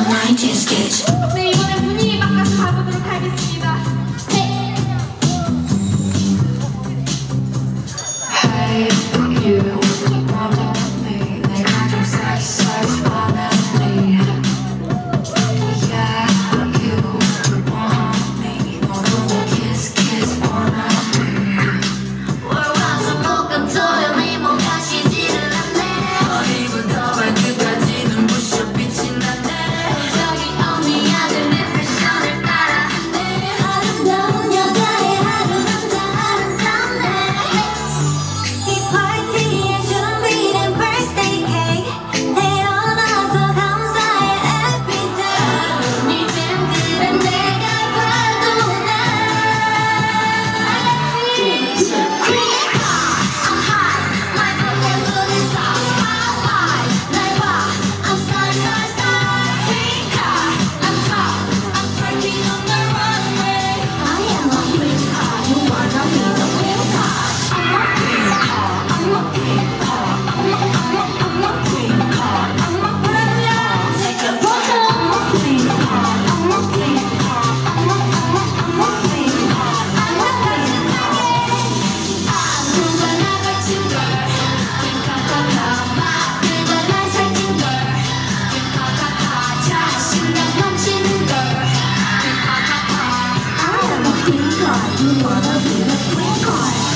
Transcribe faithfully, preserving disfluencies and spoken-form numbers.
네, 이번엔 분위기 바꿔서 가보도록 하겠습니다. 네. Hey, you, wanna me? 내가 좀 sex, sex wanna me? Yeah, you, want me? 너도 kiss, kiss wanna me? 월화수 목금토일 뭔가 쉬지를 않네. 머리부터 발끝까지 눈부셔 빛이 나네. 저기 언니 아들 내 패션을 따라하네. 아름다운 여자의 하루 남자 아름답네. 이 파티에 준비된 birthday cake 태어나서 감사해 everyday. 눈이 쨍그란 내가 봐도 나 It's a creep. I'm hot. My vocabulary is so spotlight. 날 봐. I'm star star star. Pink car. I'm top. I'm twerking on the runway. I am a pink car. You wanna be the pink car? I'm a pink car. I'm a pink car. I'm a I'm a I'm a pink car. I'm a brand new. Take a photo. I'm a pink car. I'm a pink car. I'm a I'm a I'm a pink car. I'm a pink car. 아 누가 나 같은 걸 핑카카카 막 그가 날 살찐 걸 핑카카카 자신감 넘치는 걸 핑카카카 I am a pink car. You wanna be a pink car?